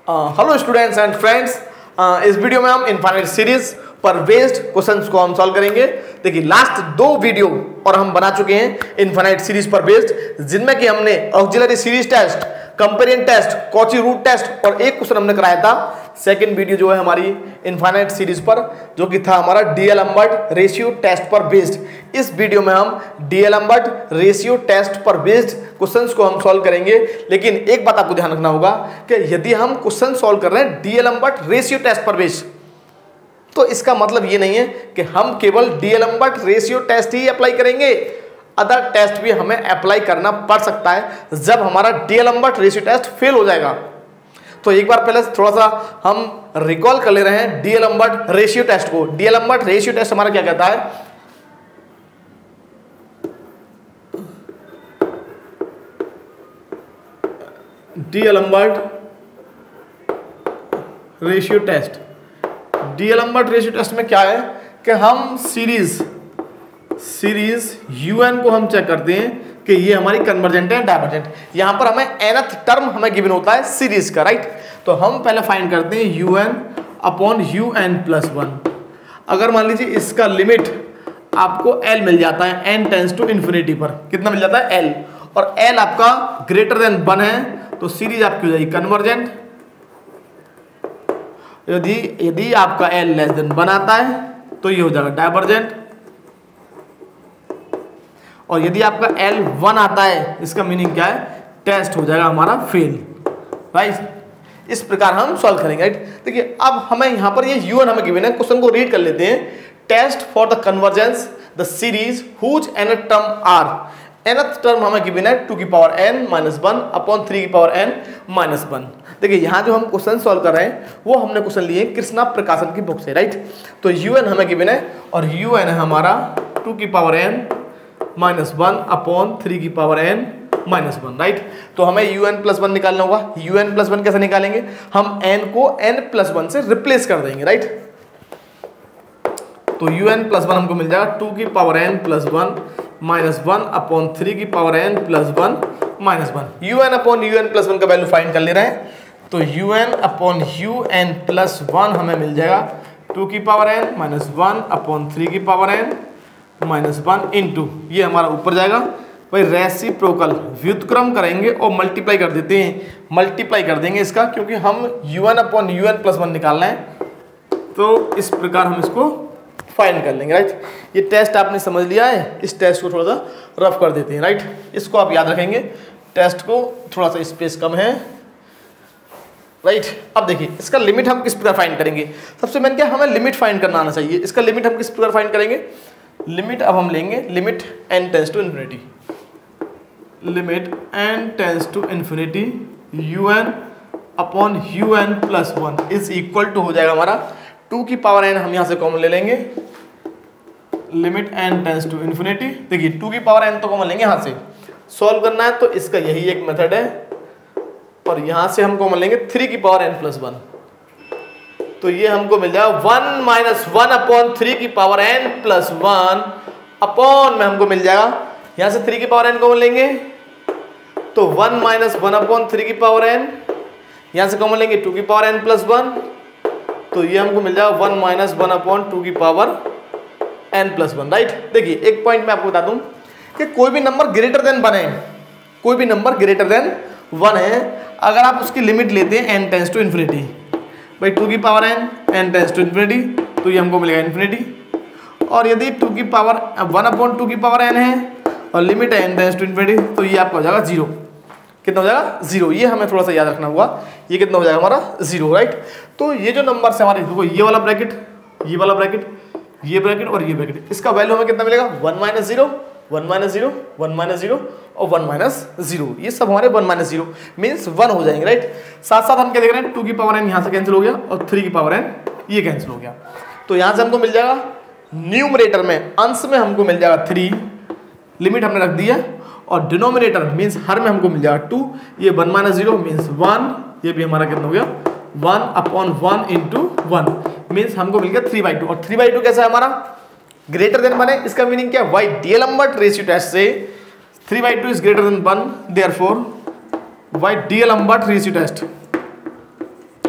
Hello students and friends, इस video में हम इनफाइनाइट सीरीज पर बेस्ड क्वेश्चंस को हम सॉल्व करेंगे। देखिए लास्ट दो वीडियो और हम बना चुके हैं इनफाइनाइट सीरीज पर बेस्ड, जिनमें कि हमने auxiliary series test, comparison test, Cauchy root test और एक क्वेश्चन हमने कराया था। सेकंड वीडियो जो है हमारी इनफाइनाइट सीरीज पर, जो कि था हमारा डीएलएम्बर्ट रेशियो टेस्ट पर बेस्ड। इस वीडियो में हम डीएलएम्बर्ट रेशियो टेस्ट पर बेस्ड क्वेश्चंस को हम सॉल्व करेंगे। लेकिन एक बात आपको ध्यान रखना होगा कि यदि हम क्वेश्चन सॉल्व कर रहे हैं डीएलएम्बर्ट रेशियो टेस्ट पर बेस्ड, तो इसका मतलब ये नहीं है कि हम केवल डीएलएम्बर्ट रेशियो टेस्ट ही अप्लाई करेंगे। अदर टेस्ट भी हमें अप्लाई करना पड़ सकता है जब हमारा डीएलएम्बर्ट रेशियो टेस्ट फेल हो जाएगा। तो एक बार पहले थोड़ा सा हम रिकॉल कर ले रहे हैं डीएलएम्बर्ट रेशियो टेस्ट को। डीएलएम्बर्ट रेशियो टेस्ट हमारा क्या कहता है? D'Alembert ratio test, D'Alembert ratio test में क्या है कि हम सीरीज यूएन को हम चेक करते हैं कि ये हमारी कन्वर्जेंट है डाइवर्जेंट। यहां पर हमें nth टर्म हमें गिवन होता है सीरीज का, राइट। तो हम पहले फाइंड करते हैं यूएन अपॉन यूएन प्लस 1। अगर मान लीजिए इसका लिमिट आपको एल मिल जाता है, एन टेंस टू इन्फिनिटी पर कितना मिल जाता है? एल, और एल आपका ग्रेटर देन 1 है, तो सीरीज आपकी हो जाएगी कन्वर्जेंट। यदि आपका एल लेस देन 1 आता है तो ये हो जाएगा डाइवर्जेंट, और यदि आपका एल 1 आता है इसका मीनिंग क्या है? टेस्ट हो जाएगा हमारा फेल, राइट। इस प्रकार हम सॉल्व करेंगे, राइट। देखिए अब हमें यहाँ पर ये यूएन हमें गिवन है, क्वेश्चन को रीड कर लेते हैं। Test for the convergence the series whose nth term are. nth term हमें गिवन है 2 की पावर n माइनस 1 अपॉन 3 की पावर n माइनस 1। देखिए यहाँ जो हम क्वेश्चन सॉल्व कर रहे हैं वो हमने क्वेश्चन लिए कृष्णा प्रकाशन की बुक से, राइट। तो यूएन हमें गिवन है और यूएन है हमारा 2 की पावर n माइनस 1 अपॉन 3 की पावर n माइनस 1, राइट। तो हमें un प्लस 1 निकालना होगा। un प्लस 1 कैसे निकालेंगे? हम n को n प्लस 1 से रिप्लेस कर देंगे, राइट। तो un प्लस 1 हमको मिल जाएगा 2 की power n plus 1 minus 1 upon 3 की power n plus 1 minus 1। un upon un plus 1 का वैल्यू फाइंड कर ले रहे हैं। तो un अपॉन un प्लस 1 हमें मिल जाएगा 2 की पावर n माइनस 1 अपॉन 3 की पावर n माइनस 1 इंटू, ये हमारा ऊपर जाएगा भाई रेसिप्रोकल, व्युत्क्रम करेंगे और मल्टीप्लाई कर देते हैं, मल्टीप्लाई कर देंगे इसका, क्योंकि हम un अपॉन un प्लस 1 निकालना है। तो इस प्रकार हम इसको फाइंड कर लेंगे, राइट। ये टेस्ट आपने समझ लिया है, इस टेस्ट को थोड़ा सा रफ कर देते हैं, राइट। इसको आप याद रखेंगे, टेस्ट को थोड़ा सा स्पेस कम है, राइट। अब देखिए इसका लिमिट हम किस प्रकार फाइंड करेंगे। सबसे मेन क्या, हमें लिमिट फाइंड करना आना चाहिए। इसका लिमिट हम किस प्रकार फाइंड करेंगे? लिमिट अब हम लेंगे limit n tends to infinity, limit n tends to infinity un upon un plus 1 is equal to हो जाएगा हमारा 2 की पावर n, हम यहाँ से कॉमन ले लेंगे, limit n tends to infinity. देखिए 2 की पावर n तो कॉमन लेंगे यहाँ से, सॉल्व करना है तो इसका यही एक मेथड है, और यहाँ से हम कॉमन लेंगे 3 की पावर n प्लस 1। तो ये हमको मिल जाएगा 1 माइनस 1 अपॉन 3 की पावर n प्लस 1 अपॉन में हमको मिल जाएगा, यहाँ से 3 की पावर n कॉमन लेंगे तो 1 माइनस 1 अपॉन 3 की पावर n, यहाँ से कॉमन लेंगे 2 की पावर n प्लस 1, तो ये हमको मिल जाएगा 1 माइनस 1 अपॉन 2 की पावर n प्लस 1, राइट। देखिए एक पॉइंट मैं आपको बता दूं कि कोई भी नंबर ग्रेटर देन 1 है, कोई भी नंबर ग्रेटर देन 1 है, अगर आप उसकी लिमिट लेते हैं n टेंस टू इन्फिनिटी, भाई 2 की power n tends to infinity, तो ये हमको मिलेगा इन्फिनिटी। और यदि 2 की पावर 1 अपॉन 2 की पावर n है और लिमिट है n टेंस टू इन्फिनिटी, तो ये आपका हो जाएगा 0। कितना हो जाएगा? 0। ये हमें थोड़ा सा याद रखना होगा, ये कितना हो जाएगा हमारा? 0, राइट। तो ये जो नंबर से हमारे, देखो ये वाला ब्रैकेट, ये वाला ब्रैकेट, ये ब्रैकेट और ये ब्रैकेट, इसका वैल्यू हमें कितना मिलेगा? 1 माइनस 0, 1 माइनस 0, 1 माइनस 0 और 1 माइनस 0। ये सब हमारे 1 माइनस 0 मीन्स 1 हो जाएंगे, राइट। साथ साथ हम क्या देख रहे हैं, 2 की पावर n यहाँ से कैंसिल हो गया और 3 की पावर n ये कैंसिल हो गया। तो यहाँ से हमको मिल जाएगा न्यूमरेटर में, अंश में हमको मिल जाएगा 3, लिमिट हमने रख दी है, और डिनोमिनेटर मीन्स हर में हमको मिल जाएगा 2, ये 1 माइनस 0 मीन्स 1, ये भी हमारा कितना हो गया 1 अपॉन 1 इंटू 1 मीन्स हमको मिल गया 3/2। और 3/2 कैसा है हमारा? ग्रेटर देन 1 है। इसका मीनिंग क्या है? वाई डीएलएम्बर्ट रेशियो टेस्ट से 3/2 is greater than 1, therefore by D'Alembert ratio test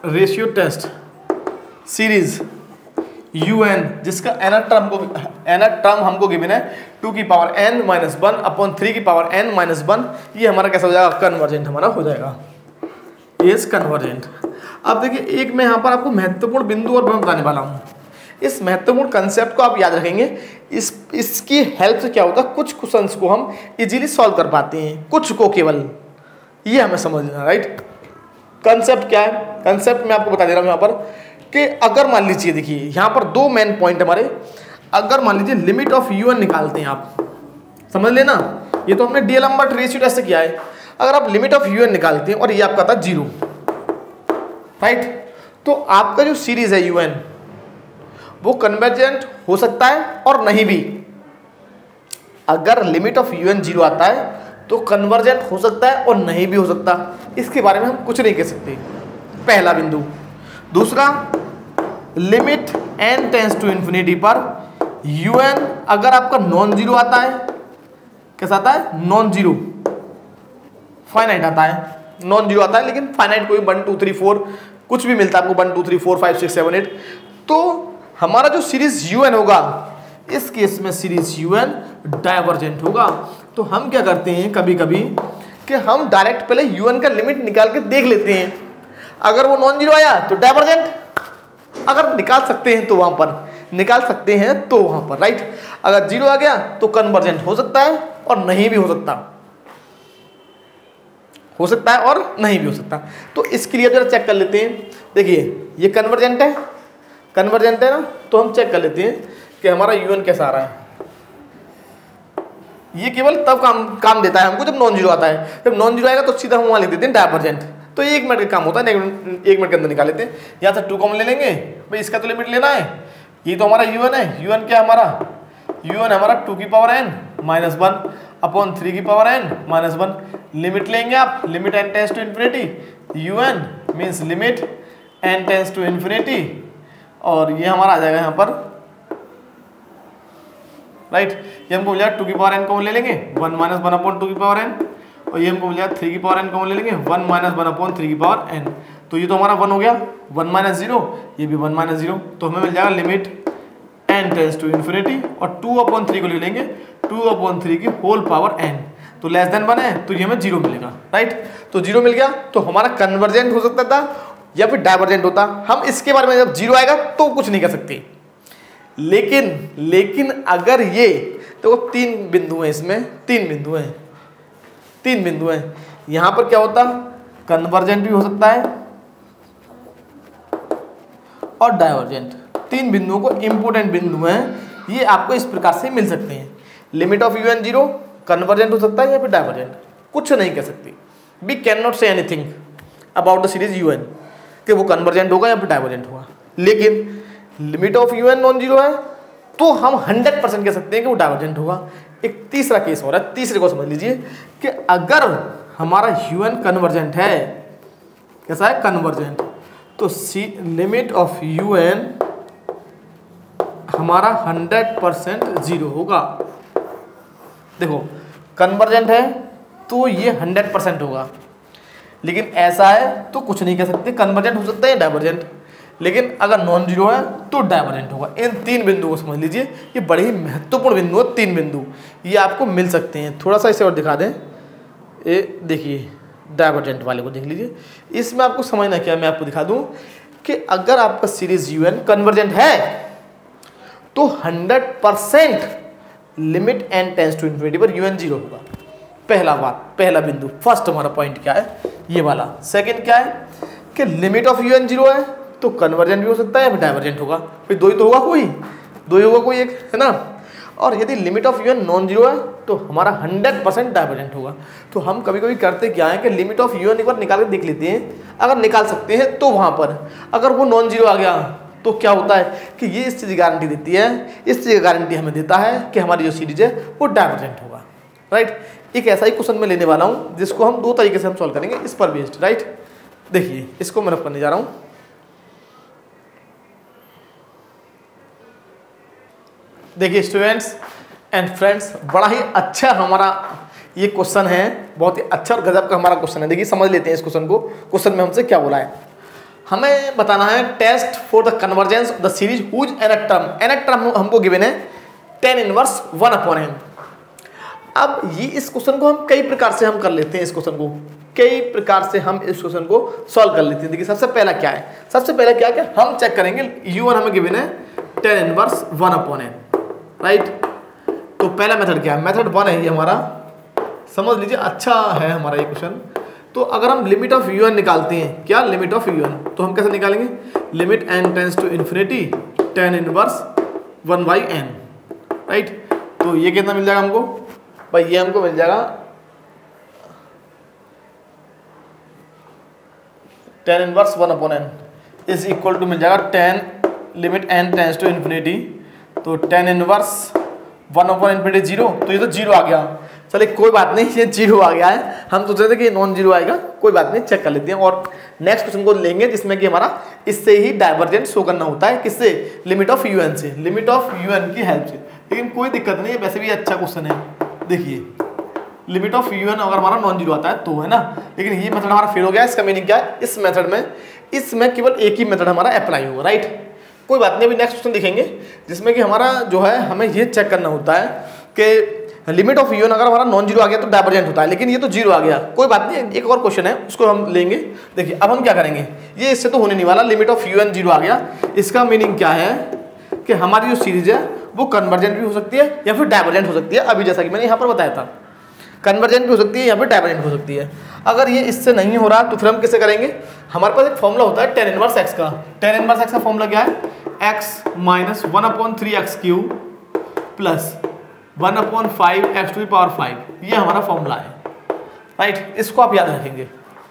ratio test series un जिसका nth टर्म हमको गिवन है 2 की पावर n माइनस 1 अपॉन 3 की पावर n माइनस 1, ये हमारा कैसा हो जाएगा, कन्वर्जेंट हमारा हो जाएगा, इज कन्वर्जेंट। अब देखिए एक मैं यहाँ पर आपको महत्वपूर्ण बिंदु और मैं बताने वाला हूँ। इस महत्वपूर्ण कंसेप्ट को आप याद रखेंगे, इसकी हेल्प से क्या होता है, कुछ क्वेश्चंस को हम इजीली सॉल्व कर पाते हैं, कुछ को केवल, ये हमें समझ लेना, राइट। कंसेप्ट क्या है, कंसेप्ट मैं आपको बता दे रहा हूँ यहाँ पर कि अगर मान लीजिए, देखिए यहाँ पर दो मेन पॉइंट हमारे, अगर मान लीजिए लिमिट ऑफ un निकालते हैं, आप समझ लेना, ये तो हमने डीएलएम्बर्ट रेशियो टेस्ट से किया है। अगर आप लिमिट ऑफ un निकालते हैं और ये आपका था 0, राइट, तो आपका जो सीरीज है un वो कन्वर्जेंट हो सकता है और नहीं भी। अगर लिमिट ऑफ un 0 आता है तो कन्वर्जेंट हो सकता है और नहीं भी हो सकता, इसके बारे में हम कुछ नहीं कह सकते, पहला बिंदु। दूसरा, limit n tends to infinity पर un अगर आपका नॉन जीरो आता है, कैसा आता है, नॉन जीरो, फाइनाइट आता है, नॉन जीरो आता है लेकिन फाइनाइट कोई 1 2 3 4 कुछ भी मिलता है आपको, 1 2 3 4 5 6 7 8, तो हमारा जो सीरीज un होगा, इस केस में सीरीज un डाइवर्जेंट होगा। तो हम क्या करते हैं कभी कभी कि हम डायरेक्ट पहले un का लिमिट निकाल के देख लेते हैं, अगर वो नॉन जीरो आया तो डाइवर्जेंट, अगर निकाल सकते हैं तो वहां पर निकाल सकते हैं तो वहां पर, राइट। अगर जीरो आ गया तो कन्वर्जेंट हो सकता है और नहीं भी हो सकता, हो सकता है और नहीं भी हो सकता। तो इसके लिए जरा चेक कर लेते हैं, देखिए ये कन्वर्जेंट है, कन्वर्जेंट है ना, तो हम चेक कर लेते हैं कि हमारा un कैसा आ रहा है। ये केवल तब काम देता है हमको जब नॉन जीरो आता है, जब नॉन जीरो आएगा तो सीधा हम वहां लिख देते हैं डाइवर्जेंट। तो 1 मिनट का काम होता है, 1 मिनट के अंदर निकाल लेते हैं। यहाँ से 2 कॉमन ले लेंगे, भाई इसका तो लिमिट लेना है, ये तो हमारा un है, un क्या हमारा, un हमारा 2 की पावर n माइनस 1 अपॉन 3 की पावर n माइनस 1, लिमिट लेंगे आप, limit n tends to infinity, un means limit n tends to infinity, और ये हमारा आ जाएगा यहाँ पर, राइट। ये हमको मिल जाएगा 2 की पावर n कॉमन ले लेंगे, 1 माइनस 1 अपॉन 2 की पावर n, और ये हमको मिल जाएगा 3 की पावर n कॉमन ले लेंगे, 1 माइनस 1 अपॉन 3 की पावर n। तो ये तो हमारा 1 हो गया, 1 माइनस 0, ये भी 1 माइनस 0, तो हमें मिल जाएगा limit n tends to infinity, और 2 अपॉन 3 को ले लेंगे, 2 अपॉन 3 की होल पावर n, तो लेस देन 1 है तो ये हमें 0 मिलेगा, राइट। तो 0 मिल गया, तो हमारा कन्वर्जेंट हो सकता था या फिर डाइवर्जेंट होता। हम इसके बारे में जब 0 आएगा तो कुछ नहीं कर सकते, लेकिन अगर ये तो 3 बिंदु हैं, इसमें 3 बिंदु हैं, 3 बिंदु हैं, यहां पर क्या होता, कन्वर्जेंट भी हो सकता है और डाइवर्जेंट। 3 बिंदुओं को इंपोर्टेंट बिंदु हैं, ये आपको इस प्रकार से मिल सकते हैं। लिमिट ऑफ un 0 कन्वर्जेंट हो सकता है या फिर डाइवर्जेंट, कुछ नहीं कह सकते। We can not say anything about the series un कि वो कन्वर्जेंट होगा या फिर डाइवर्जेंट होगा, लेकिन limit of un non zero है तो हम 100% कह सकते हैं कि वो डाइवर्जेंट होगा। एक तीसरा केस हो रहा है, तीसरे को समझ लीजिए कि अगर हमारा un कन्वर्जेंट है, कैसा है, कन्वर्जेंट, तो लिमिट ऑफ un हमारा 100% 0 होगा। देखो कन्वर्जेंट है तो ये 100% होगा, लेकिन ऐसा है तो कुछ नहीं कह सकते, कन्वर्जेंट हो सकता है या डाइवर्जेंट, लेकिन अगर नॉन जीरो है तो डाइवर्जेंट होगा। इन 3 बिंदुओं को समझ लीजिए, ये बड़े ही महत्वपूर्ण बिंदु है, 3 बिंदु ये आपको मिल सकते हैं। थोड़ा सा इसे और दिखा दें, ये देखिए डाइवर्जेंट वाले को देख लीजिए, इसमें आपको समझना क्या, मैं आपको दिखा दूं कि अगर आपका सीरीज un कन्वर्जेंट है तो 100% limit n tends to infinity पर un 0 होगा। पहला बात, पहला बिंदु, फर्स्ट हमारा पॉइंट क्या है, ये वाला। सेकंड क्या है कि लिमिट ऑफ un 0 है तो कन्वर्जेंट भी हो सकता है या फिर डाइवर्जेंट होगा, फिर दो ही तो होगा, दो ही होगा कोई एक, है ना। और यदि limit of un non zero है तो हमारा 100% डाइवर्जेंट होगा। तो हम कभी कभी करते क्या है कि लिमिट ऑफ un एक बार निकाल के देख लेते हैं, अगर निकाल सकते हैं तो वहाँ पर अगर वो नॉन जीरो आ गया तो क्या होता है कि ये इस चीज़ की गारंटी देती है, इस चीज़ की गारंटी हमें देता है कि हमारी जो सीरीज है वो डाइवर्जेंट होगा, राइट। एक ऐसा ही क्वेश्चन मैं लेने वाला हूँ जिसको हम 2 तरीके से हम सॉल्व करेंगे, इस पर बेस्ड, राइट। देखिए इसको मैं रफ करने जा रहा हूँ। देखिए स्टूडेंट्स एंड फ्रेंड्स, बड़ा ही अच्छा हमारा ये क्वेश्चन है, बहुत ही अच्छा और गजब का हमारा क्वेश्चन है। देखिए समझ लेते हैं इस क्वेश्चन को, क्वेश्चन में हमसे क्या बोला है। हमें बताना है test for the convergence of the series whose nth term. nth term हमको गिवन है tan इनवर्स 1/n। अब ये इस क्वेश्चन को हम कई प्रकार से हम कर लेते हैं, इस क्वेश्चन को कई प्रकार से हम इस क्वेश्चन को सॉल्व कर लेते हैं। देखिए सबसे पहला क्या है, सबसे पहला क्या है, हम चेक करेंगे u1 हमें गिवन है tan इनवर्स 1/n, राइट। तो पहला मेथड क्या है, मेथड 1 है ये हमारा, समझ लीजिए, अच्छा है हमारा ये क्वेश्चन। तो अगर हम लिमिट ऑफ un निकालते हैं, क्या लिमिट ऑफ un, तो हम कैसे निकालेंगे, limit n tends to infinity tan inverse 1/n, right. तो ये कितना मिल जाएगा हमको भाई, ये हमको मिल जाएगा tan inverse 1/n is equal to मिल जाएगा tan limit n tends to infinity, तो tan इनवर्स 1/∞ 0, तो ये तो 0 आ गया। चलिए कोई बात नहीं, ये 0 आ गया है, हम सोच रहे थे कि नॉन 0 आएगा, कोई बात नहीं, चेक कर लेते हैं। और नेक्स्ट क्वेश्चन को लेंगे जिसमें कि हमारा इससे ही डाइवर्जेंट शो करना होता है, किससे, लिमिट ऑफ un से, लिमिट ऑफ un की हेल्प से। लेकिन कोई दिक्कत नहीं है, वैसे भी अच्छा क्वेश्चन है। देखिए लिमिट ऑफ un अगर हमारा नॉन 0 आता है तो, है ना, लेकिन ये मेथड हमारा फेल हो गया। इसका मीनिंग क्या है, इस मेथड में, इसमें केवल एक ही मेथड हमारा अप्लाई होगा, राइट। कोई बात नहीं, अभी नेक्स्ट क्वेश्चन देखेंगे जिसमें कि हमारा जो है हमें ये चेक करना होता है कि लिमिट ऑफ un अगर हमारा नॉन 0 आ गया तो डाइवर्जेंट होता है, लेकिन ये तो 0 आ गया। कोई बात नहीं, एक और क्वेश्चन है उसको हम लेंगे। देखिए अब हम क्या करेंगे, ये इससे तो होने नहीं वाला, लिमिट ऑफ un 0 आ गया, इसका मीनिंग क्या है कि हमारी जो सीरीज है वो कन्वर्जेंट भी हो सकती है या फिर डाइवर्जेंट हो सकती है। अभी जैसा कि मैंने यहाँ पर बताया था, कन्वर्जेंट भी हो सकती है या फिर डाइवर्जेंट हो सकती है। अगर ये इससे नहीं हो रहा तो फिर हम किससे करेंगे, हमारे पास एक फॉर्मूला होता है tan इनवर्स x का। tan इनवर्स x का फॉर्मूला क्या है, x minus 1/3x³ plus 1/5x⁵, ये हमारा फॉर्मूला है, राइट। इसको आप याद रखेंगे।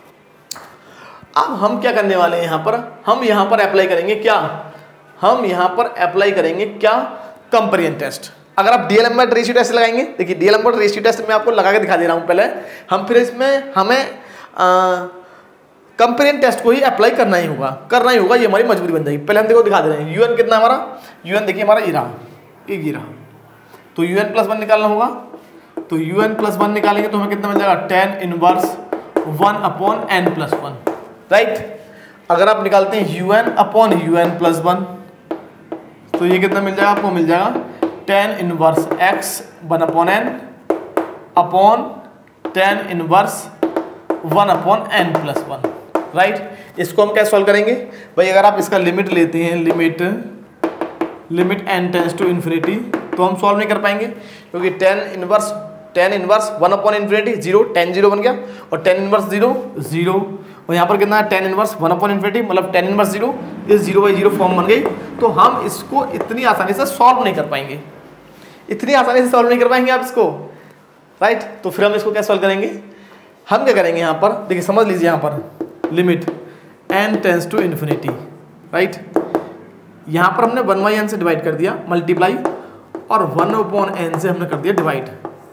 अब हम क्या करने वाले हैं यहाँ पर, हम यहाँ पर अप्लाई करेंगे क्या, हम यहाँ पर अप्लाई करेंगे क्या, कंपेरिजन टेस्ट। अगर आप डीएलएम्बर्ट रेशियो टेस्ट लगाएंगे, देखिए डीएलएम्बर्ट रेशियो टेस्ट मैं आपको लगा के दिखा दे रहा हूँ पहले, हम फिर इसमें हमें कंपेरिजन टेस्ट को ही अप्लाई करना ही होगा, ये हमारी मजबूरी बन जाएगी। पहले हम देखो दिखा दे रहे हैं, un कितना हमारा, un देखिए हमारा ये रहा, तो un + 1 निकालना होगा। तो un + 1 निकालेंगे तो हमें कितना मिल जाएगा, tan इनवर्स 1/n + 1, राइट। अगर आप निकालते हैं un/un + 1 तो ये कितना मिल जाएगा, आपको मिल जाएगा tan inverse x 1/n upon tan inverse 1/n + 1, right. इसको हम क्या सॉल्व करेंगे भाई, अगर आप इसका लिमिट लेते हैं, limit n tends to infinity, तो हम सॉल्व नहीं कर पाएंगे क्योंकि tan इनवर्स 1/∞ 0, tan 0 बन गया, और tan इनवर्स 0, और यहाँ पर कितना है tan इनवर्स 1/∞, मतलब tan इनवर्स 0 इस 0/0 फॉर्म बन गई। तो हम इसको इतनी आसानी से सॉल्व नहीं कर पाएंगे, इतनी आसानी से सॉल्व नहीं कर पाएंगे आप इसको, राइट। तो फिर हम इसको क्या सॉल्व करेंगे, हम क्या करेंगे यहाँ पर, देखिए समझ लीजिए, यहाँ पर limit n tends to infinity, right. यहाँ पर हमने 1/n से डिवाइड कर दिया, मल्टीप्लाई, और 1/n से हमने कर दिया डिवाइड,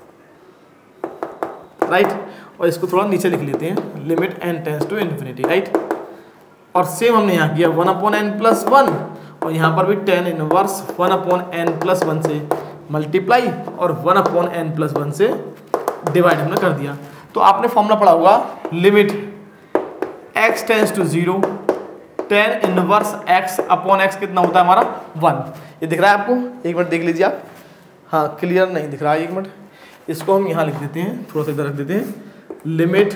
राइट। और इसको थोड़ा नीचे लिख लेते हैं, limit n tends to infinity, right. और सेम हमने यहाँ किया 1/n + 1, और यहाँ पर भी tan इनवर्स 1/n + 1 से मल्टीप्लाई और 1/n + 1 से डिवाइड हमने कर दिया। तो आपने फॉर्मूला पढ़ा होगा, limit x tends to 0 tan inverse x/x कितना होता है हमारा 1। ये दिख रहा है आपको, एक मिनट देख लीजिए आप, हाँ क्लियर नहीं दिख रहा है, एक मिनट, इसको हम यहाँ लिख देते हैं, थोड़ा सा इधर रख देते हैं, लिमिट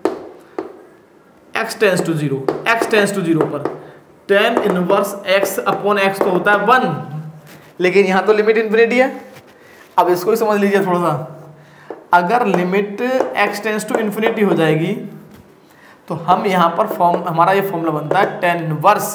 x टेंड्स टू 0 पर tan इनवर्स x/x तो होता है 1, लेकिन यहाँ तो लिमिट इन्फिनिटी है। अब इसको ही समझ लीजिए थोड़ा सा, अगर limit x tends to infinity हो जाएगी तो हम यहाँ पर हमारा ये फॉर्मूला बनता है tan inverse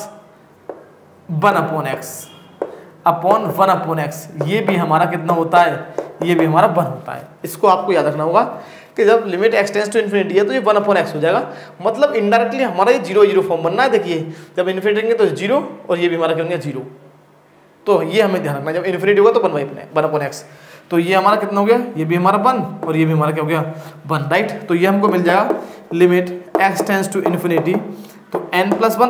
1/x upon 1/x, ये भी हमारा कितना होता है, ये भी हमारा 1 होता है। इसको आपको याद रखना होगा कि जब limit x tends to infinity है तो ये 1/x हो जाएगा, मतलब इनडायरेक्टली हमारा ये 0/0 फॉर्म बनना है। देखिए जब इन्फिनिटी रहेंगे तो 0, और ये भी हमारा क्या होंगे 0, तो ये हमें ध्यान रखना, जब इन्फिनिटी होगा तो 1/x, तो ये हमारा कितना हो गया, ये भी हमारा 1, और ये भी हमारा क्या हो गया 1, राइट। तो ये हमको मिल जाएगा limit x tends to infinity, तो n +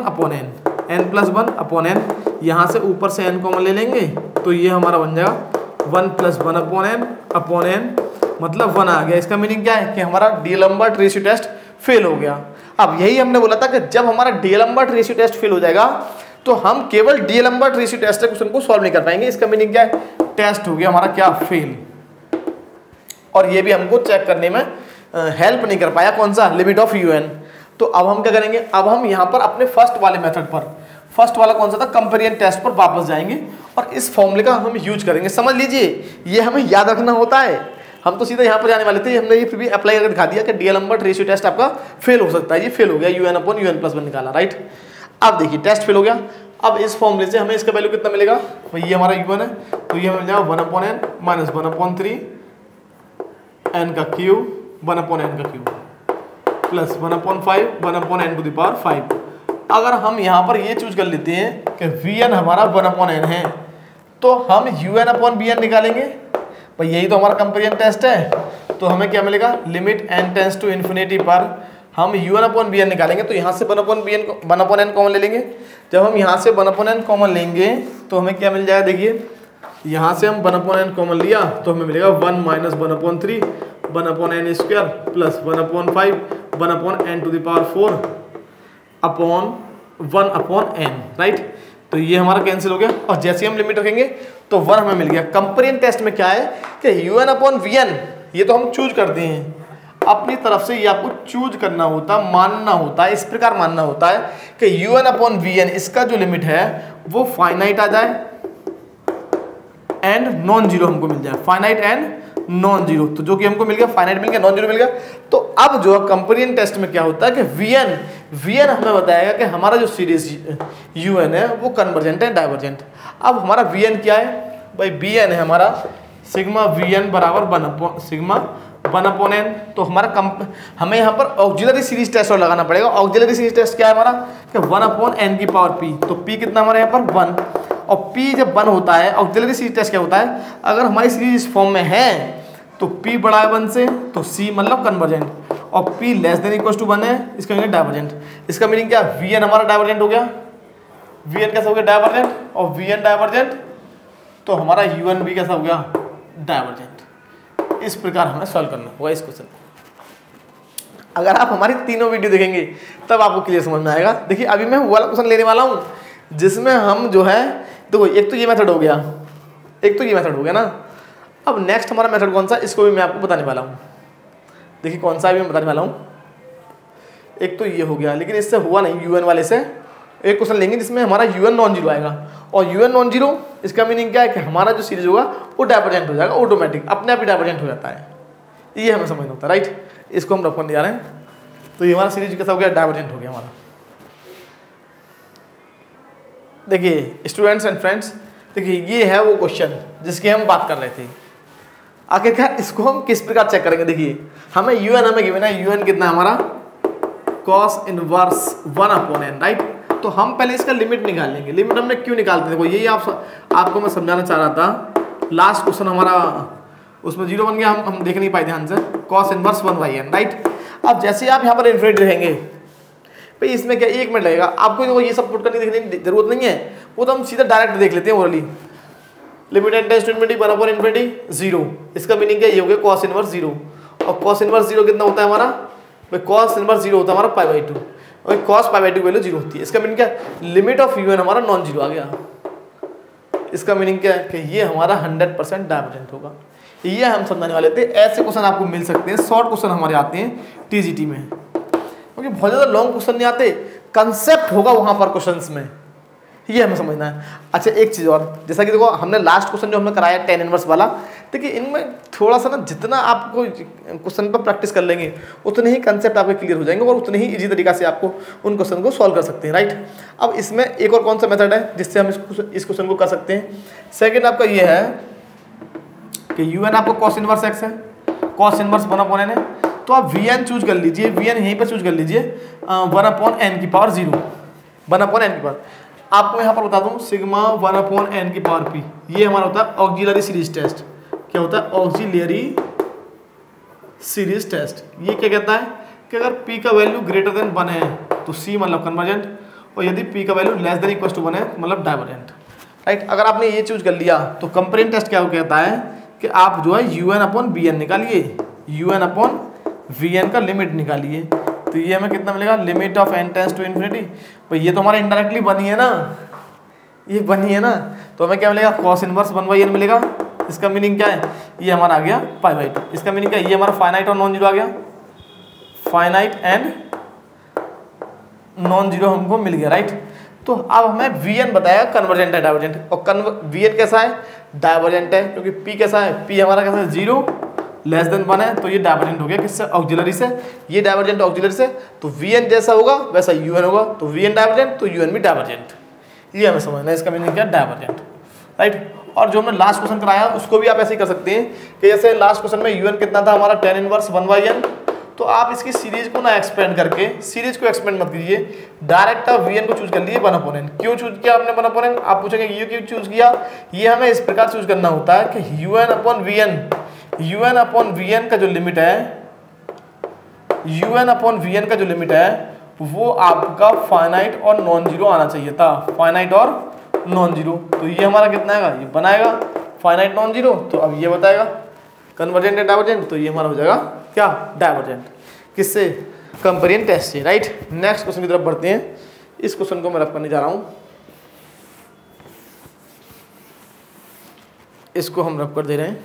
1/n, यहाँ से ऊपर से n कॉमन ले लेंगे, तो ये हमारा बन जाएगा 1 + 1/n, मतलब 1 आ गया। इसका मीनिंग क्या है कि हमारा डीएलएम्बर्ट रेशियो टेस्ट फेल हो गया। अब यही हमने बोला था कि जब हमारा डीएलएम्बर्ट रेशियो टेस्ट फेल हो जाएगा तो हम केवल डीएलएम्बर्ट रेशियो टेस्ट के क्वेश्चन को सॉल्व नहीं कर पाएंगे। इसका मीनिंग क्या है, टेस्ट हो गया हमारा क्या, फेल। और ये भी हमको चेक करने में हेल्प नहीं कर पाया, कौन सा, लिमिट ऑफ यूएन। तो अब हम क्या करेंगे, अब हम यहाँ पर अपने फर्स्ट वाले मेथड पर, फर्स्ट वाला कौन सा था, कंपेरिजन टेस्ट पर वापस जाएंगे और इस फॉर्मूले का हम यूज करेंगे। समझ लीजिए ये हमें याद रखना होता है, हम तो सीधा यहाँ पर जाने वाले थे, हमने ये फिर भी अप्लाई करके दिखा दिया कि डीएलएम्बर्ट रेशियो टेस्ट आपका फेल हो सकता है। ये फेल हो गया, UN अपॉन UN प्लस 1 निकाला, राइट। अब देखिए टेस्ट फेल हो गया, अब इस फॉर्मूले से हमें इसका वैल्यू कितना मिलेगा, तो ये हमारा UN है, तो ये हमें मिल जाएगा 1 upon n minus 1 upon 3 n का क्यूब 1 अपॉन n का cube plus 1 upon 5 1 upon n to the power 5। अगर हम यहाँ पर ये चूज कर लेते हैं कि Vn हमारा 1 अपॉन n है तो हम UN अपॉन Bn निकालेंगे, भाई यही तो हमारा कंपेरिजन टेस्ट है। तो हमें क्या मिलेगा, limit n tends to infinity पर हम UN अपॉन Bn निकालेंगे, तो यहाँ से 1 अपॉन n कॉमन ले लेंगे। जब हम यहाँ से 1 अपॉन n कॉमन लेंगे तो हमें क्या मिल जाएगा, देखिए यहाँ से हम 1 अपॉन n कॉमन लिया तो हमें मिलेगा 1 minus 1 upon 3 1 upon n square plus 1 upon 5 1 upon n to the power 4 upon 1 upon n, right. तो ये हमारा कैंसिल हो गया और जैसे हम लिमिट रखेंगे तो 1 हमें मिल गया। कंपेरिजन टेस्ट में क्या है कि UN अपॉन Vn ये तो हम चूज करते हैं अपनी तरफ से, ये आपको चूज करना होता है, मानना होता है, इस प्रकार मानना होता है कि UN अपॉन Vn इसका जो लिमिट है वो फाइनाइट आ जाए एंड नॉन जीरो हमको मिल जाए, फाइनाइट एंड नॉन जीरो। तो जो कि हमको मिल गया, फाइनाइट मिल गया, नॉन जीरो मिल गया। तो अब जो कंपेरिजन टेस्ट में क्या होता है कि Vn हमें बताएगा कि हमारा जो सीरीज UN है वो कन्वर्जेंट है डाइवर्जेंट। अब हमारा Vn क्या है भाई, Bn है हमारा सिग्मा Vn बराबर सिग्मा 1 अपॉन n। तो हमारा हमें यहाँ पर ऑक्सिलरी सीरीज टेस्ट और लगाना पड़ेगा। ऑक्सिलरी सीरीज टेस्ट क्या है हमारा कि 1 अपॉन n की पावर p। तो p कितना हमारे यहाँ पर 1, और p जब 1 होता है, ऑक्सिलरी सीरीज टेस्ट क्या होता है, अगर हमारी सीरीज इस फॉर्म में है तो p बड़ा है 1 से तो c मतलब कन्वर्जेंट, और p less than equal to 1 है, इसका मीनिंग डाइवर्जेंट। इसका मीनिंग क्या, Vn हमारा डाइवर्जेंट हो गया, Vn कैसा हो गया, डाइवर्जेंट, और Vn डाइवर्जेंट तो हमारा UN भी कैसा हो गया, डाइवर्जेंट। इस प्रकार हमें सॉल्व करना होगा इस क्वेश्चन को। अगर आप हमारी तीनों वीडियो देखेंगे तब आपको क्लियर समझ में आएगा। देखिए अभी मैं वो वाला क्वेश्चन लेने वाला हूँ जिसमें हम जो है, देखो एक तो ये मेथड हो गया, एक तो ये मेथड हो गया ना। अब नेक्स्ट हमारा मेथड कौन सा, इसको भी मैं आपको बताने वाला हूँ। देखिए कौन सा भी मैं बताने वाला हूँ। एक तो ये हो गया, लेकिन इससे हुआ नहीं, UN वाले से एक क्वेश्चन लेंगे जिसमें हमारा UN नॉन जीरो आएगा, और UN नॉन जीरो इसका मीनिंग क्या है कि हमारा जो सीरीज होगा वो डाइवर्जेंट हो जाएगा, ऑटोमेटिक अपने आप ही डाइवर्जेंट हो जाता है। ये हमें समझना होता है, राइट। इसको हम रफ करने जा रहे हैं। तो ये हमारा सीरीज कैसा हो गया, डाइवर्जेंट हो गया हमारा। देखिए स्टूडेंट्स एंड फ्रेंड्स, देखिए ये है वो क्वेश्चन जिसकी हम बात कर रहे थे। आखिरकार इसको हम किस प्रकार चेक करेंगे, देखिए हमें UN हमें गिवन है, UN कितना हमारा cos inverse 1 upon n, right. तो हम पहले इसका लिमिट निकाल लेंगे। लिमिट हमने क्यों निकालते देखो, यही आपको मैं समझाना चाह रहा था। लास्ट क्वेश्चन हमारा उसमें 0 बन गया, हम देख नहीं पाए ध्यान से, cos इनवर्स 1/n, राइट। अब जैसे आप यहाँ पर इन्फिनिटी रहेंगे भाई, इसमें क्या 1 मिनट लगेगा आपको, देखो ये सब पुट करने देखने की जरूरत नहीं है, वो तो हम सीधा डायरेक्ट देख लेते हैं orally. Limit n tends infinity बराबर इन्फिनिटी 0, इसका मीनिंग क्या, ये हो गया cos इनवर्स 0, और cos इनवर्स 0 कितना होता है हमारा भाई, cos इनवर्स 0 होता है हमारा π/2, और cos π/2 की वैल्यू 0 होती है। इसका मीनिंग क्या, लिमिट ऑफ UN हमारा नॉन जीरो आ गया। इसका मीनिंग क्या है कि ये हमारा 100% डाइवर्जेंट होगा। ये हम समझाने वाले थे। ऐसे क्वेश्चन आपको मिल सकते हैं, शॉर्ट क्वेश्चन हमारे आते हैं TGT में, क्योंकि बहुत ज़्यादा लॉन्ग क्वेश्चन नहीं आते, कंसेप्ट होगा वहाँ पर क्वेश्चंस में, ये हमें समझना है। अच्छा एक चीज़ और, जैसा कि देखो हमने लास्ट क्वेश्चन जो हमने कराया tan इनवर्स वाला, देखिए इनमें थोड़ा सा ना, जितना आपको क्वेश्चन पर प्रैक्टिस कर लेंगे उतने ही कंसेप्ट आपके क्लियर हो जाएंगे और उतने ही इजी तरीका से आपको उन क्वेश्चन को सॉल्व कर सकते हैं, राइट। अब इसमें एक और कौन सा मेथड है जिससे हम इस क्वेश्चन को कर सकते हैं। सेकेंड आपका ये है कि UN आपको cos इनवर्स x है, cos इनवर्स 1 अपॉन n है, तो आप Vn चूज कर लीजिए, Vn यहीं पर चूज कर लीजिए 1 अपॉन n की पावर 0, 1 अपॉन n की पावर। आपको यहाँ पर बता दूँ सिग्मा 1 अपॉन n की पावर p, ये हमारा होता है ऑक्सिलरी सीरीज टेस्ट। क्या होता है, ऑक्सिलरी सीरीज टेस्ट। ये क्या कहता है कि अगर p का वैल्यू ग्रेटर देन 1 है तो c मतलब कन्वर्जेंट, और यदि p का value less than equal to 1 है मतलब डाइवर्जेंट, राइट। अगर आपने ये चूज कर लिया तो कंपेरिजन टेस्ट क्या कहता है कि आप जो है UN अपॉन Bn निकालिए, UN अपॉन Vn का लिमिट निकालिए। तो ये हमें कितना मिलेगा, limit of n tends to infinity. भाई ये तो हमारा इनडायरेक्टली बनी है ना, ये बनी है ना, तो हमें क्या मिलेगा, cos इनवर्स 1/n मिलेगा। इसका मीनिंग क्या है, ये हमारा आ गया π/2। इसका मीनिंग क्या है, ये हमारा फाइनाइट और नॉन जीरो आ गया, फाइनाइट एंड नॉन जीरो हमको मिल गया, राइट। तो अब हमें Vn बताया कन्वर्जेंट है डाइवर्जेंट, और Vn कैसा है, डाइवर्जेंट है, क्योंकि P कैसा है, P हमारा कैसा है, 0 लेस देन 1 है, तो ये डाइवर्जेंट हो गया किससे, ऑक्सिलरी से, ये डाइवर्जेंट ऑक्सिलरी से। तो Vn जैसा होगा वैसा Un होगा, तो Vn डाइवर्जेंट तो Un भी डाइवर्जेंट, ये हमें समझना है। इसका मीनिंग क्या, डाइवर्जेंट, राइट। और जो हमने लास्ट क्वेश्चन कराया उसको भी आप ऐसे ही कर सकते हैं कि जैसे लास्ट क्वेश्चन में Un कितना था हमारा, tan इनवर्स 1/n, तो आप इसकी सीरीज को ना एक्सपेंड करके, सीरीज को एक्सपेंड मत कीजिए, डायरेक्ट आप Vn को चूज कर लीजिए 1/n। क्यों चूज किया आपने 1/n, आप पूछेंगे ये क्यों चूज किया, ये हमें इस प्रकार चूज करना होता है कि UN/Vn का जो लिमिट है, UN/Vn का जो लिमिट है वो आपका फाइनाइट और नॉन जीरो आना चाहिए था, फाइनाइट और नॉन जीरो। तो ये हमारा कितना आएगा, ये बनाएगा फाइनाइट नॉन जीरो, तो अब ये बताएगा कन्वर्जेंट है डाइवर्जेंट, तो ये हमारा हो जाएगा क्या, डाइवर्जेंट, किससे, कंपेरिजन टेस्ट से, राइट। नेक्स्ट क्वेश्चन की तरफ बढ़ते हैं। इस क्वेश्चन को मैं रख करने जा रहा हूं, इसको हम रख कर दे रहे हैं।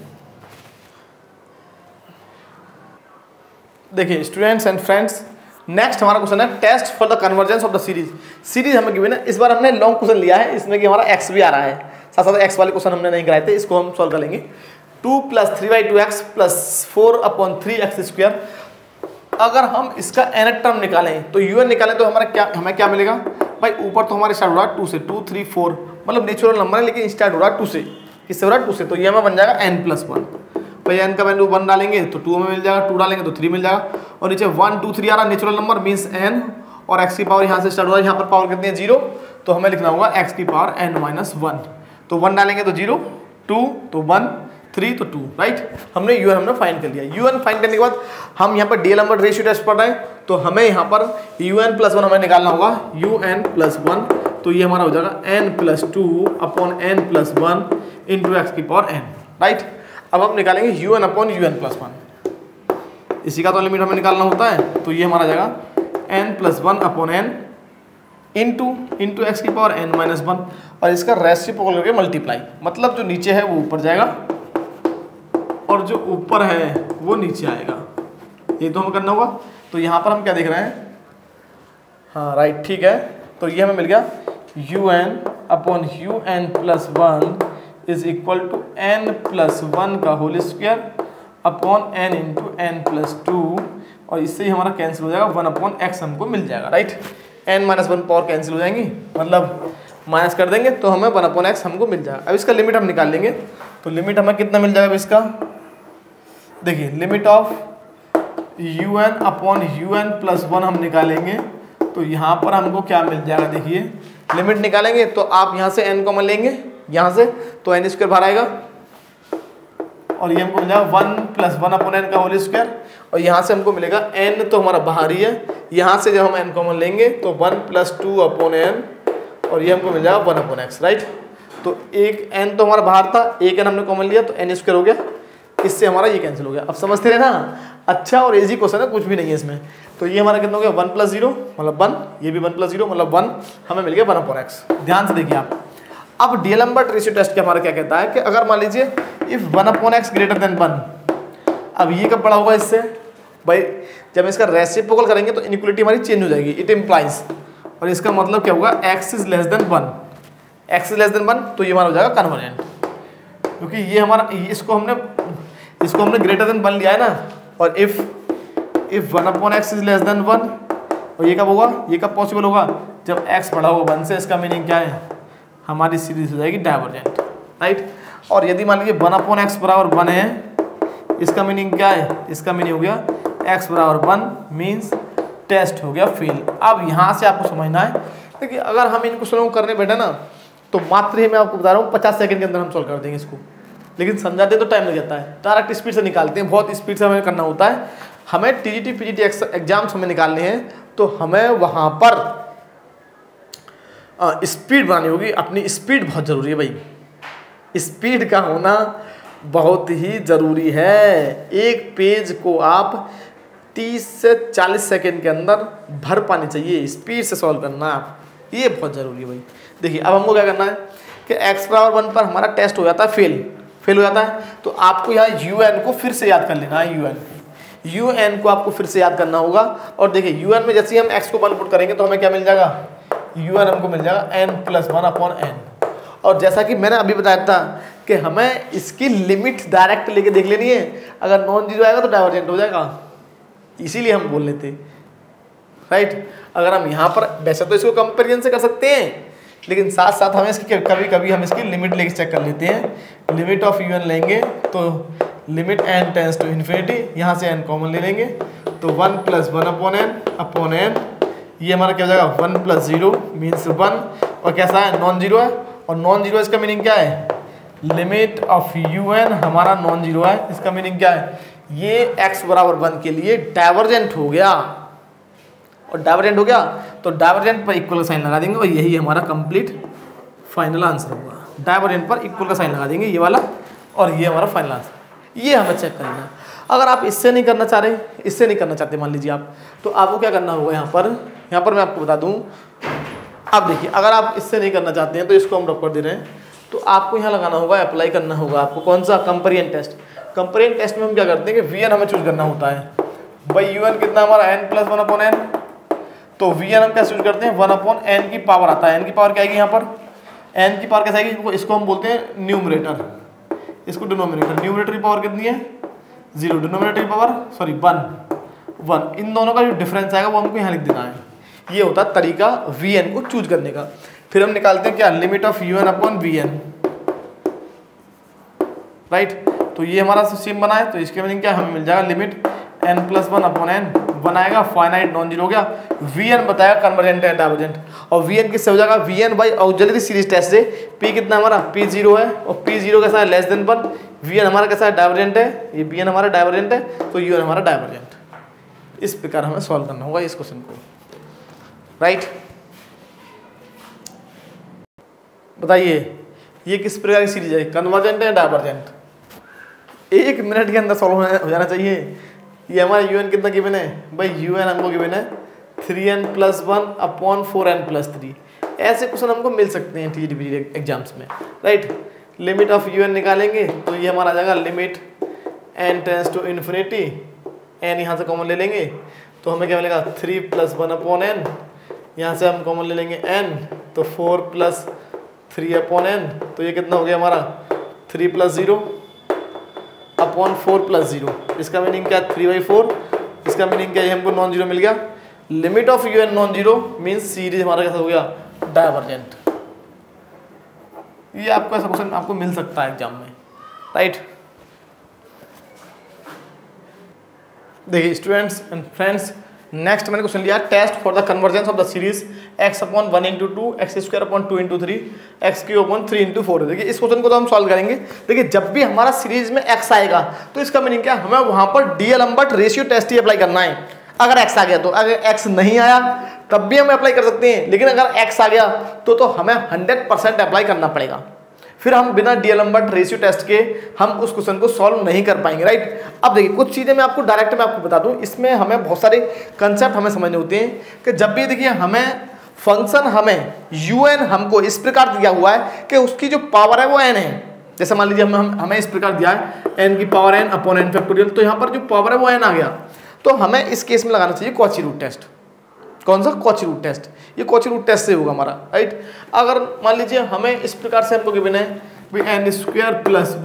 देखिए स्टूडेंट्स एंड फ्रेंड्स, नेक्स्ट हमारा क्वेश्चन है test for the convergence of the series. Series हमें गिवन है, इस बार हमने लॉन्ग क्वेश्चन लिया है, इसमें कि हमारा एक्स भी आ रहा है, साथ साथ एक्स वाले क्वेश्चन हमने नहीं कराए थे, इसको हम सॉल्व कर लेंगे। 2 + 3/2x + 4/3x²। अगर हम इसका nth टर्म निकालें तो un निकालें तो हमें क्या मिलेगा भाई, ऊपर तो हमारे स्टार्ट हो रहा है 2 से, 2 3 4, मतलब नेचुरल नंबर है लेकिन स्टार्ट हो रहा है 2 से, किससे हो रहा है, 2 से, तो ये हमें बन जाएगा n+1। भाई n का वैल्यू 1 डालेंगे तो 2 हमें मिल जाएगा, 2 डालेंगे तो 3 मिल जाएगा, और नीचे 1 2 3 आ रहा नेचुरल नंबर मीन्स n, और x की पावर यहाँ से स्टार्ट हो रहा है, यहाँ पर पावर कितनी है 0, तो हमें लिखना होगा x की पावर n-1। तो 1 डालेंगे तो 0, 2 तो 1, 3 तो 2, राइट। हमने UN हमने फाइंड कर लिया। UN फाइंड करने के बाद हम यहाँ पर DL रेशियो टेस्ट पढ़ रहे हैं, तो हमें यहाँ पर UN+1 हमें निकालना होगा, UN+1, तो ये हमारा हो जाएगा n+2/n+1 इंटू x की पावर n, राइट। अब हम निकालेंगे UN/UN+1, इसी का तो लिमिट हमें निकालना होता है, तो ये हमारा जाएगा n+1/n इंटू x की पावर n-1, और इसका रेसिप्रोकल करके मल्टीप्लाई, मतलब जो नीचे है वो ऊपर जाएगा और जो ऊपर है वो नीचे आएगा, ये तो हमें करना होगा। तो यहाँ पर हम क्या देख रहे हैं, हाँ राइट ठीक है, तो ये हमें मिल गया UN/UN+1 is equal to n+1 का whole square upon n into n+2, और इससे ही हमारा कैंसिल हो जाएगा, 1/x हमको मिल जाएगा, राइट। n-1 पावर कैंसिल हो जाएंगी, मतलब माइनस कर देंगे तो हमें 1/x हमको मिल जाएगा। अब इसका लिमिट हम निकाल लेंगे, तो लिमिट हमें कितना मिल जाएगा इसका, देखिए लिमिट ऑफ UN/UN+1 हम निकालेंगे, तो यहाँ पर हमको क्या मिल जाएगा, देखिए लिमिट निकालेंगे तो आप यहाँ से n कॉमन लेंगे, यहाँ से तो n² बाहर आएगा, और ये हमको मिल जाएगा 1+1/n का होल स्क्वायर, और यहाँ से हमको मिलेगा n तो हमारा बाहर ही है, यहाँ से जब हम n कॉमन लेंगे तो 1+2/n, और ये हमको मिल जाएगा 1/x, राइट। तो एक n तो हमारा बाहर था, एक n हमने कॉमन लिया तो n² हो गया, इससे हमारा ये कैंसिल हो गया। अब समझते रहे ना, अच्छा और इजी क्वेश्चन है, कुछ भी नहीं है इसमें। तो ये हमारा कितना हो गया, 1+0 मतलब 1, ये भी 1+0 मतलब 1, हमें मिल गया 1/x। ध्यान से देखिए आप, अब डीएलएम्बर्ट रेशियो टेस्ट हमारा क्या कहता है कि अगर मान लीजिए इफ 1/x ग्रेटर देन 1, अब ये कब बड़ा होगा इससे भाई, जब इसका रेसिप्रोकल करेंगे तो इनइक्वालिटी हमारी चेंज हो जाएगी, इट इम्प्लाइज, और इसका मतलब क्या होगा, x is less than 1, x is less than 1, तो ये हमारा हो जाएगा कन्वर्जेंट, क्योंकि ये हमारा इसको हमने ग्रेटर देन 1 लिया है ना, और if 1/x is less than 1, और ये कब होगा, ये कब पॉसिबल होगा, जब x बड़ा होगा 1 से। इसका मीनिंग क्या है, हमारी सीरीज हो जाएगी डाइवर्जेंट, राइट। और यदि मान लीजिए 1/x बराबर 1 है, इसका मीनिंग क्या है, इसका मीनिंग हो गया x बराबर 1 मीन्स टेस्ट हो गया फेल। अब यहाँ से आपको समझना है, देखिए अगर हम इन क्वेश्चनों को करने बैठे ना, तो मात्र ही मैं आपको बता रहा हूँ 50 सेकंड के अंदर हम सॉल्व कर देंगे इसको, लेकिन समझाते तो टाइम लग जाता है, डायरेक्ट स्पीड से निकालते हैं, बहुत स्पीड से हमें करना होता है। हमें टीजीटी पीजीटी एग्जाम्स हमें निकालने हैं, तो हमें वहाँ पर स्पीड बनानी होगी, अपनी स्पीड बहुत ज़रूरी है भाई, स्पीड का होना बहुत ही ज़रूरी है। एक पेज को आप 30 से 40 सेकेंड के अंदर भर पानी चाहिए, स्पीड से सॉल्व करना आप, ये बहुत ज़रूरी है भाई। देखिए अब हमको क्या करना है कि x बराबर 1 पर हमारा टेस्ट हो जाता है फेल हो जाता है, तो आपको यहाँ un को फिर से याद कर लेना है, un को आपको फिर से याद करना होगा। और देखिए un में जैसे ही हम x को 1 पुट करेंगे तो हमें क्या मिल जाएगा, un हमको मिल जाएगा n+1/n। और जैसा कि मैंने अभी बताया था कि हमें इसकी लिमिट डायरेक्ट लेके देख लेनी है, अगर नॉन जीरो आएगा तो डाइवर्जेंट हो जाएगा, इसीलिए हम बोल लेते राइट। अगर हम यहाँ पर वैसे तो इसको कंपेरिजन से कर सकते हैं, लेकिन साथ साथ हमें इसकी कभी कभी हम इसकी लिमिट लेके चेक कर लेते हैं। लिमिट ऑफ un लेंगे तो limit n tends to infinity, यहाँ से n कॉमन ले लेंगे तो 1+1/n, ये हमारा क्या हो जाएगा 1+0 मीन्स 1, और कैसा है नॉन जीरो है, और नॉन जीरो इसका मीनिंग क्या है, लिमिट ऑफ un हमारा नॉन जीरो है, इसका मीनिंग क्या है, ये x बराबर 1 के लिए डाइवर्जेंट हो गया, और डाइवर्जेंट हो गया तो डाइवर्जेंट पर इक्वल का साइन लगा देंगे और यही हमारा कंप्लीट फाइनल आंसर होगा। डाइवर्जेंट पर इक्वल का साइन लगा देंगे ये वाला, और ये हमारा फाइनल आंसर, ये हमें चेक करना है। अगर आप इससे नहीं करना चाह रहे, इससे नहीं करना चाहते मान लीजिए आप, तो आपको क्या करना होगा यहाँ पर मैं आपको बता दूँ। अब देखिए अगर आप इससे नहीं करना चाहते हैं तो इसको हम ड्रॉप कर दे रहे हैं, तो आपको यहाँ लगाना होगा, अप्लाई करना होगा आपको कौन सा, कंपेरिजन टेस्ट। कंपेरिजन टेस्ट में हम क्या करते हैं कि वी एन हमें चूज करना होता है, भाई यू एन कितना हमारा n+1/n, तो वी एन हम क्या चूज करते हैं 1/n की पावर आता है, n की पावर क्या आएगी यहाँ पर, n की पावर कैसे आएगी, इसको हम बोलते हैं न्यूमरेटर, इसको डिनोमिनेटर। न्यूमरेटर की पावर कितनी है 0, डिनोमिनेटर की पावर 1, इन दोनों का जो डिफरेंस आएगा वो हमको यहाँ लिख देना है। ये होता है तरीका वी एन को चूज करने का। फिर हम निकालते हैं क्या, limit of u n upon v n, right. तो ये हमारा सेम बना है, तो इसके मीनिंग क्या हमें मिल जाएगा लिमिट n+1/n, 1 आएगा फाइनाइट नॉन जीरो हो गया, वी एन बताया कन्वर्जेंट है डाइवर्जेंट, और वी एन किससे हो जाएगा, v n by auxiliary series test से, p कितना हमारा p0 है, और p0 कैसा है लेस देन 1, वी एन हमारा कैसा है डाइवर्जेंट है, ये वी एन हमारा डाइवर्जेंट है, तो यू एन हमारा डाइवर्जेंट। इस प्रकार हमें सॉल्व करना होगा इस क्वेश्चन को, राइट। बताइए ये किस प्रकार की सीरीज है, कन्वर्जेंट है डाइवर्जेंट, 1 मिनट के अंदर सॉल्व हो जाना चाहिए। ये हमारा यूएन कितना गिवन है भाई, यूएन हमको गिवन है 3n+1/4n+3, ऐसे क्वेश्चन हमको मिल सकते हैं टीजीटी एग्जाम्स में, राइट। लिमिट ऑफ यूएन निकालेंगे तो ये हमारा आ जाएगा limit n tends to infinity, n यहाँ से कॉमन ले लेंगे तो हमें क्या मिलेगा 3+1/n, यहाँ से हम कॉमन ले लेंगे n, तो 4+3/n, तो ये कितना हो गया हमारा 3+0/4+0, इसका मीनिंग क्या 3/4, इसका मीनिंग क्या है हमको नॉन जीरो मिल गया। Limit of u n non zero means series हमारा कैसा हो गया डाइवर्जेंट। ये आपको ऐसा क्वेश्चन आपको मिल सकता है एग्जाम में, राइट। देखिए स्टूडेंट्स एंड फ्रेंड्स, नेक्स्ट मैंने क्वेश्चन लिया test for the convergence of the series x/1 × 2 x² 2 × 3 x³ 3 × 4। देखिए इस क्वेश्चन को तो हम सॉल्व करेंगे। देखिए जब भी हमारा सीरीज में x आएगा तो इसका मीनिंग क्या, हमें वहां पर डीएलएम्बर्ट रेशियो टेस्ट ही अप्लाई करना है। अगर x आ गया तो, अगर x नहीं आया तब भी हम अप्लाई कर सकते हैं, लेकिन अगर x आ गया तो हमें 100% अप्लाई करना पड़ेगा। फिर हम बिना डीएलएम्बर्ट रेशियो टेस्ट के हम उस क्वेश्चन को सॉल्व नहीं कर पाएंगे, राइट। अब देखिए कुछ चीज़ें मैं आपको डायरेक्ट मैं आपको बता दूं, इसमें हमें बहुत सारे कंसेप्ट हमें समझने होते हैं कि जब भी देखिए हमें फंक्शन हमें un हमको इस प्रकार दिया हुआ है कि उसकी जो पावर है वो n है। जैसे मान लीजिए हमें इस प्रकार दिया है n⁴n/n, तो यहाँ पर जो पावर है वो n आ गया, तो हमें इस केस में लगाना चाहिए कॉची रूट टेस्ट। कौन सा, कॉची रूट टेस्ट। ये कॉची रूट टेस्ट से होगा हमारा, राइट। अगर मान लीजिए हमें इस प्रकार से हमको गिवन है n² +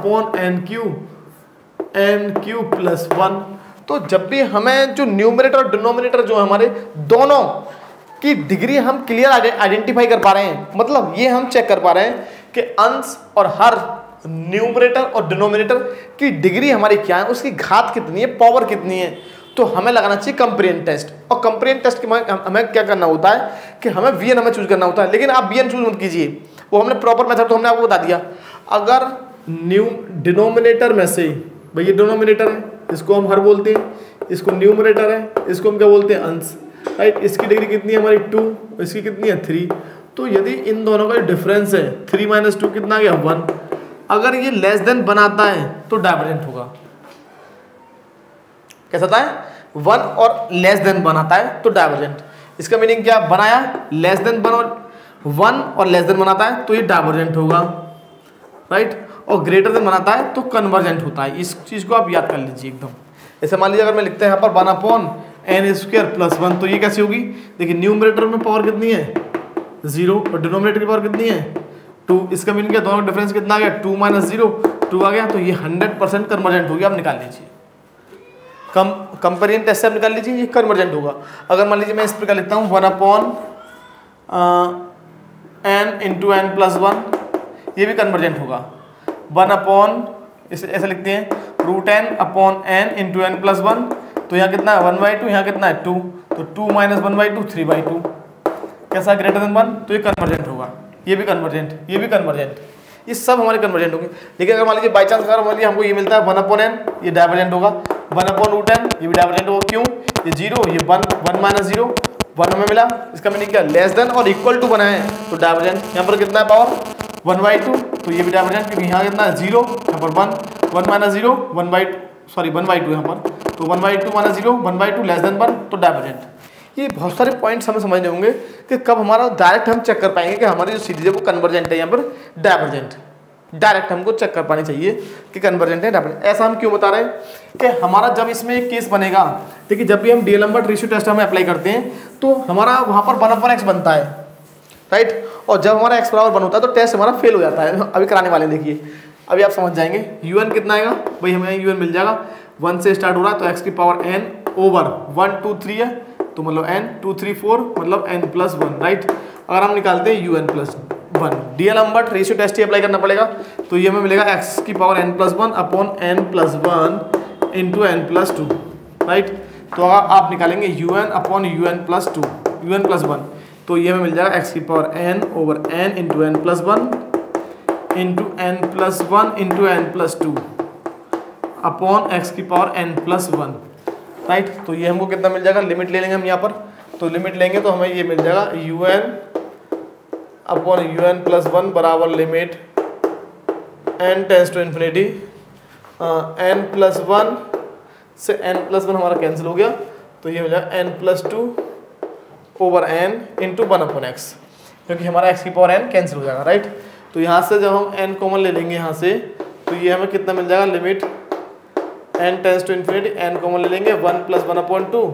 1/n³+1, तो जब भी हमें जो न्यूमरेटर और डिनोमिनेटर जो हमारे दोनों की डिग्री हम क्लियर आइडेंटिफाई कर पा रहे हैं, मतलब ये हम चेक कर पा रहे हैं कि अंश और हर न्यूमरेटर और डिनोमिनेटर की डिग्री हमारी क्या है, उसकी घात कितनी है, पावर कितनी है, तो हमें लगाना चाहिए कंपेरिजन टेस्ट। और कंपेरिजन टेस्ट के हमें क्या करना होता है कि हमें वीएन हमें चूज करना होता है, लेकिन आप वीएन चूज मत कीजिए, वो हमने प्रॉपर मेथड तो हमने आपको बता दिया। अगर डिनोमिनेटर में से, भाई ये डिनोमिनेटर है, इसको हम हर बोलते हैं, इसको न्यूमरेटर है, इसको हम क्या बोलते हैं अंश, राइट। इसकी डिग्री कितनी है हमारी 2, इसकी कितनी है 3, तो यदि इन दोनों का डिफरेंस है 3 - 2 कितना आ गया 1, अगर ये लेस देन बनाता है तो डाइवर्जेंट होगा। कैसा था है 1 और लेस देन 1 आता है तो डाइवर्जेंट। इसका मीनिंग क्या बनाया, लेस देन 1 और 1 और लेस देन बनाता है तो ये डाइवर्जेंट होगा, राइट। और ग्रेटर देन बनाता है तो कन्वर्जेंट होता है। इस चीज़ को आप याद कर लीजिए एकदम। ऐसे मान लीजिए अगर मैं लिखते हैं यहाँ पर 1/n² + 1 तो ये कैसी होगी, देखिए न्यूमरेटर में पावर कितनी है 0 और डिनोमिनेटर की पावर कितनी है 2। इसका मीनिंग क्या, दोनों का डिफरेंस कितना आ गया 2 - 0 2 आ गया, तो ये 100% कन्वर्जेंट होगी। आप निकाल लीजिए, कंपेरिजन टेस्ट से आप निकाल लीजिए, ये कन्वर्जेंट होगा। अगर मान लीजिए मैं इस प्रकार लिखता हूँ 1/n×n+1 ये भी कन्वर्जेंट होगा। 1 इसे ऐसे लिखते हैं √n/n×n+1 तो यहाँ कितना है 1/2, यहाँ कितना है 2 तो 2 - 1/2 3/2 कैसा ग्रेटर देन 1 तो ये कन्वर्जेंट होगा। ये भी कन्वर्जेंट, ये भी कन्वर्जेंट, ये सब हमारे कन्वर्जेंट होंगे। लेकिन अगर मान लीजिए बाई चांस अगर मान लीजिए हमको ये मिलता है 1/n ये डाइवर्जेंट होगा, 1/√n ये भी डाइवर्जेंट होगा। क्यों, ये 0 ये 1 - 0 1 हमें मिला। इसका मीनिंग क्या, लेस देन और इक्वल टू बनाए तो डाइवर्जेंट। यहाँ पर कितना है पावर 1/2 तो ये भी डाइवर्जेंट, क्योंकि यहाँ कितना है 0 यहाँ पर 1 - 0 1/2 यहाँ पर तो 1/2 - 0 1/2 लेस देन 1 तो डाइवर्जेंट। ये बहुत सारे पॉइंट्स हमें समझने होंगे कि कब हमारा डायरेक्ट हम चेक कर पाएंगे कि हमारी जो सीरीज है वो कन्वर्जेंट है यहाँ पर डाइवर्जेंट। डायरेक्ट हमको चेक कर पानी चाहिए कि कन्वर्जेंट है डाइवर्जेंट। ऐसा हम क्यों बता रहे हैं कि हमारा जब इसमें एक केस बनेगा, देखिए जब भी हम डीएलएम्बर्ट रेशियो टेस्ट हमें अप्लाई करते हैं तो हमारा वहाँ पर 1/x बनता है, राइट। और जब हमारा x बराबर 1 होता है तो टेस्ट हमारा फेल हो जाता है। अभी कराने वाले देखिए, अभी आप समझ जाएंगे। un कितना आएगा भाई, हमें un मिल जाएगा 1 से स्टार्ट हो रहा है तो x की पावर n ओवर 1 2 3 है तो मतलब n 2 3 4 मतलब n+1, राइट। अगर हम निकालते हैं un+1 डीएलएम्बर्ट रेशियो टेस्ट ही अप्लाई करना पड़ेगा तो ये हमें मिलेगा x की power n+1 upon n+1 into n+2, right. तो अगर आप निकालेंगे un अपॉन un+2 un+1 तो ये हमें मिल जाएगा x की power n over n into n+1 into n+1 into n+2 upon x की पावर n+1, राइट। तो ये हमको कितना मिल जाएगा, लिमिट ले लेंगे हम यहाँ पर, तो लिमिट लेंगे तो हमें ये मिल जाएगा un अपॉन un+1 बराबर limit n tends to infinity n+1 से n+1 हमारा कैंसिल हो गया तो ये हो जाएगा n+2 over n into 1/x, क्योंकि हमारा x की पावर n कैंसिल हो जाएगा, राइट। तो यहाँ से जब हम n कॉमन ले लेंगे यहाँ से तो ये हमें कितना मिल जाएगा, limit n tends to infinity n common ले लेंगे 1 + 1/2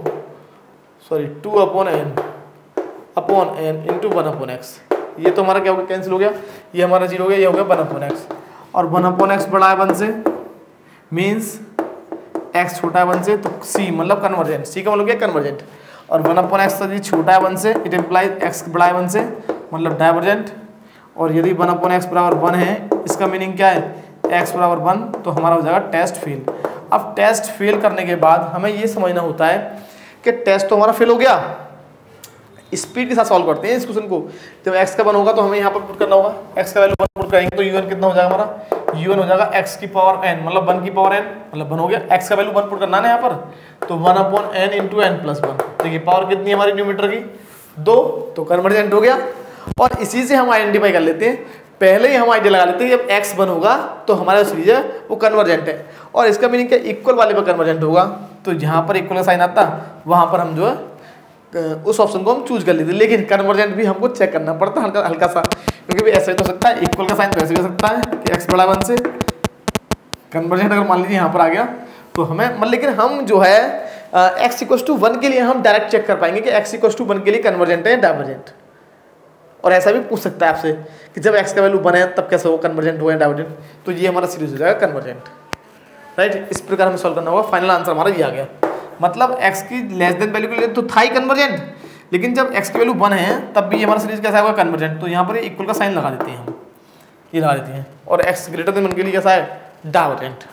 2/n इंटू 1/x। ये तो हमारा क्या हो गया, कैंसिल हो गया, ये हमारा 0 हो गया, ये हो गया 1/x। और 1/x बड़ा है 1 से, मीन्स x छोटा है 1 से तो c मतलब कन्वर्जेंट, c का मतलब क्या कन्वर्जेंट। और 1/x तो ये छोटा है 1 से, इट इम्प्लाइज x बड़ा है 1 से मतलब डाइवर्जेंट। और यदि 1/x बराबर 1 है, इसका मीनिंग क्या है, x बराबर 1 तो हमारा हो जाएगा टेस्ट फेल। अब टेस्ट फेल करने के बाद हमें ये समझना होता है कि टेस्ट तो हमारा फेल हो गया, स्पीड के साथ सॉल्व करते हैं इस क्वेश्चन को। जब x का 1 होगा तो हमें यहाँ पर पुट करना होगा, x का वैल्यू 1 पुट करेंगे तो un कितना हो जाएगा हमारा, un हो जाएगा x की पावर n मतलब 1 की पावर n मतलब 1 हो गया। x का वैल्यू 1 पुट करना है यहाँ पर तो 1/n इंटू n+1। देखिए पावर कितनी है हमारी न्यूमरेटर की 2 तो कन्वर्जेंट हो गया। और इसी से हम आइडेंटिफाई कर लेते हैं, पहले ही हम आइडिया लगा लेते हैं जब x 1 होगा तो हमारा जो सीरीज है वो कन्वर्जेंट है। और इसका मीनिंग क्या, इक्वल वाले पर कन्वर्जेंट होगा तो जहाँ पर इक्वल का साइन आता वहाँ पर हम जो है उस ऑप्शन को हम चूज कर लेते। लेकिन कन्वर्जेंट भी हमको चेक करना पड़ता है हल्का सा, क्योंकि ऐसे हो सकता है इक्वल का साइन तो ऐसे हो सकता है कि x बड़ा 1 से कन्वर्जेंट अगर मान लीजिए यहाँ पर आ गया तो हमें मतलब, लेकिन हम जो है x = 1 के लिए हम डायरेक्ट चेक कर पाएंगे कि x = 1 के लिए कन्वर्जेंट है डाइवर्जेंट। और ऐसा भी पूछ सकता है आपसे कि जब x का वैल्यू 1 है तब कैसे हो कन्वर्जेंट हुआ है डाइवर्जेंट, तो ये हमारा सीरीज हो जाएगा कन्वर्जेंट, राइट। इस प्रकार हमें सॉल्व करना होगा। फाइनल आंसर हमारा ये आ गया, मतलब x की लेस देन वैल्यू के लिए तो था ही कन्वर्जेंट, लेकिन जब x की वैल्यू 1 है तब भी हमारा सीरीज कैसा होगा कन्वर्जेंट। तो यहाँ पर इक्वल का साइन लगा देते हैं हम, ये लगा देते हैं। और x ग्रेटर देन 1 के लिए कैसा है, divergent.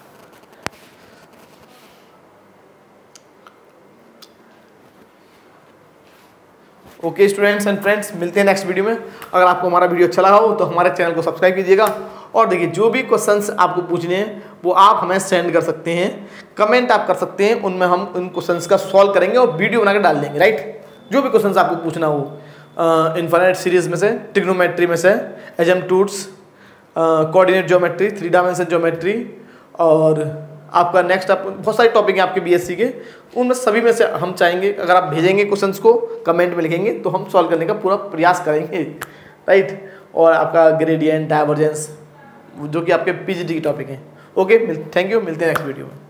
Okay students and friends, मिलते हैं नेक्स्ट वीडियो में। अगर आपको हमारा वीडियो अच्छा लगा हो तो हमारे चैनल को सब्सक्राइब कीजिएगा। और देखिए जो भी क्वेश्चंस आपको पूछने हैं वो आप हमें सेंड कर सकते हैं, कमेंट आप कर सकते हैं, उनमें हम उन क्वेश्चंस का सॉल्व करेंगे और वीडियो बनाकर डाल देंगे, राइट। जो भी क्वेश्चंस आपको पूछना हो इनफाइनाइट सीरीज में से, ट्रिग्नोमेट्री में से, asymptotes, coordinate geometry, 3 dimension geometry और आपका नेक्स्ट आप बहुत सारे टॉपिक हैं आपके बीएससी के, उनमें सभी में से हम चाहेंगे अगर आप भेजेंगे क्वेश्चंस को कमेंट में लिखेंगे तो हम सॉल्व करने का पूरा प्रयास करेंगे, राइट। और आपका ग्रेडियंट, डाइवर्जेंस जो कि आपके पीजीटी के टॉपिक हैं। ओके, थैंक यू, मिलते हैं नेक्स्ट वीडियो में।